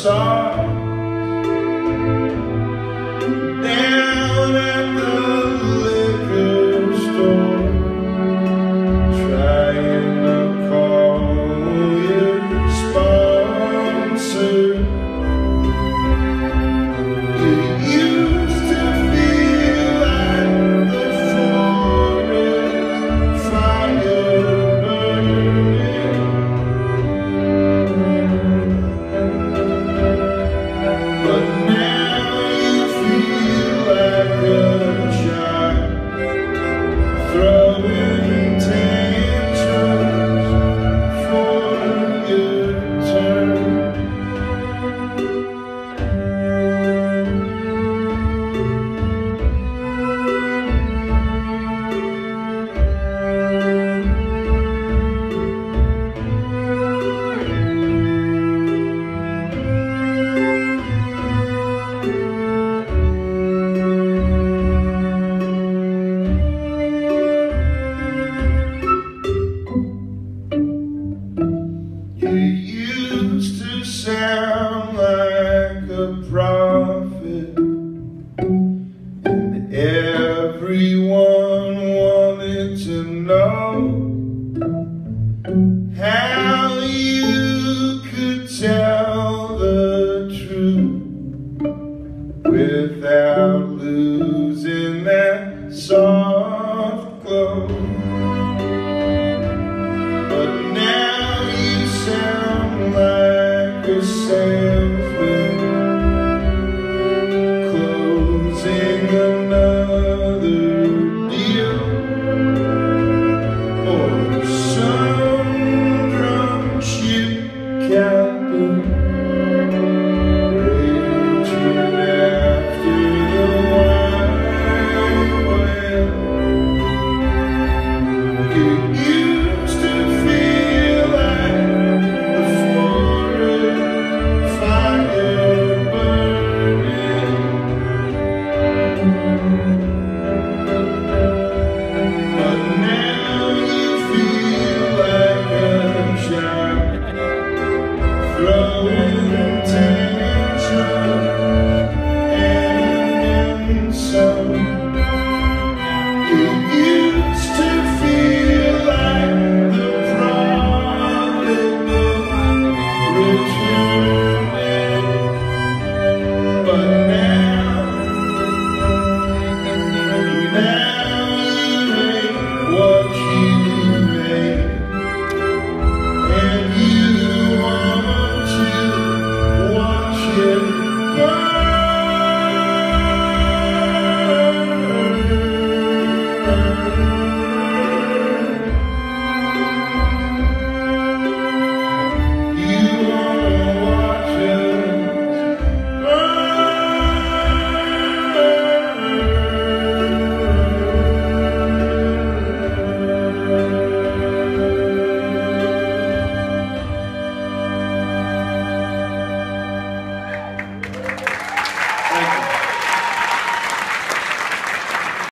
saw down at the liquor store, trying to call your sponsor. You used to feel like the forest fire burning, but now you feel like a child throwing tantrums for your turn. You used to sound like a prophet, and everyone wanted to know how you could tell the truth without losing that soft glow. But now you sound like a salesman closing another deal, or some drunk ship captain raging after the white whale. You used to feel like the forest fire burning, but now you feel like a child throwing tantrums and some. You used to feel like the prodigal returning, but now you hate what you made, and you want to watch it burn.